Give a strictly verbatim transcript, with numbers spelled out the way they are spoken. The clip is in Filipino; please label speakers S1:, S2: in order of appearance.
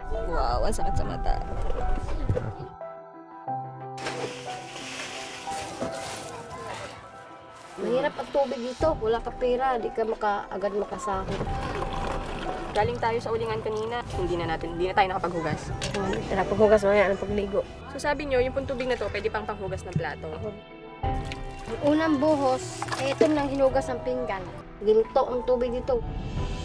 S1: Wow, ang sakit sa mata.
S2: Mahirap ang tubig dito. Wala ka pera, di ka maka, agad makasahod.
S1: Galing tayo sa ulingan kanina. Hindi na natin, hindi na tayo nakapaghugas.
S2: Tara, paghugas mo yan ang pagligo.
S1: So sabi nyo, yung pong tubig na to, pwede pang panghugas ng plato.
S2: Ang unang buhos, eh, ito nang hinugas ng pinggan. Ginto ang tubig dito.